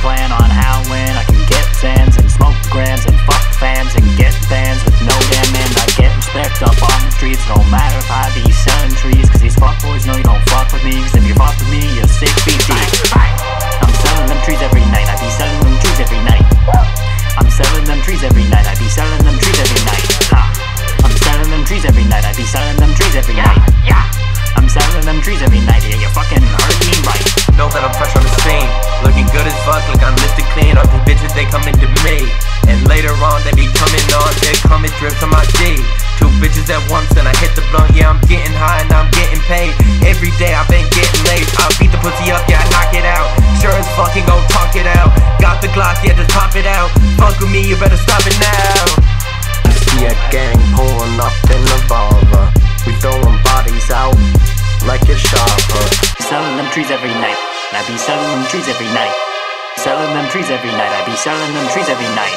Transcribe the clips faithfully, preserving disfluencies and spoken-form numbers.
plan on how when I can get Zans and smoke grams and fuck fams and get bands with no damn end. I get respect up on the streets, no matter if I be selling trees, cause these fuckboys know you don't fuck with me, cause if you fuck with me, you're six feet deep. I'm selling them trees every night, I be selling them trees every night. I'm selling them trees every night, I be selling them trees every night. Ha. I'm selling them trees every night, I be selling them trees every night. Yeah. I'm selling them trees every night, yeah, you fucking heard me right. Know that I'm fresh on the scene, looking good as fuck, like I'm lifted clean. All these bitches, they come into me, and later on they be coming on, they come and drip to my G. Two bitches at once and I hit the blunt, yeah, I'm getting high and I'm getting paid. Every day I've been getting laid, I'll beat the pussy up, yeah, I knock it out. Sure as fucking go talk it out. Got the Glock, yeah, just pop it out. Fuck with me, you better stop it now. I see a gang pulling up in a Volvo. We throwing bodies out like it's sharper. Selling them trees every night, I be selling them trees every night. Selling them trees every night, I be selling them trees every night.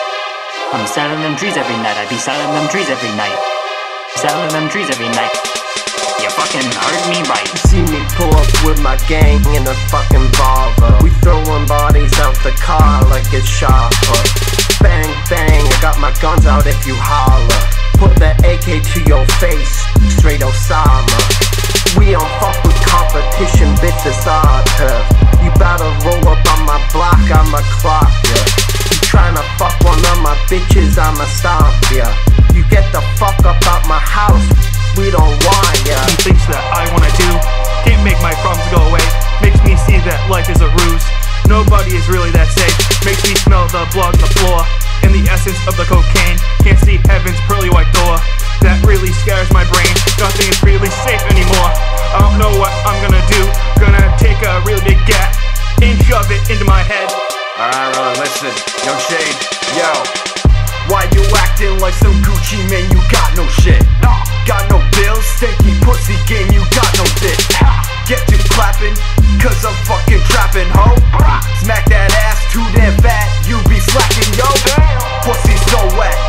I'm selling them trees every night, I be selling them trees every night. Selling them trees every night. You fucking heard me right. You see me pull up with my gang in a fucking Volvo. We throwing bodies out the car like it's sharper. Bang bang, I got my guns out if you holler. Put the A K to your face, straight Osama. We don't fuck with competition, bitch, it's our turf. You better roll up on my block, I'ma clock ya. You tryna fuck one of my bitches, I'ma stomp ya. You get the fuck up out my house, we don't want ya. He thinks that I wanna do, can't make my problems go away. Makes me see that life is a ruse, nobody is really that safe. Makes me smell the blood on the floor, and the essence of the cocaine. Can't see heaven's pearly white door, that really scares my brain. Nothing is really safe anymore, I don't know what I'm gonna do. Gonna take a really big gap and shove it into my head. Alright, alright, listen, yo Shade, yo. Why you acting like some Gucci man, you got no shit. Got no bills, stinky pussy game, you got no dick. Get you clapping, cause I'm fucking trapping, ho. Smack that ass too damn fat, you be slacking, yo. Pussy so wet,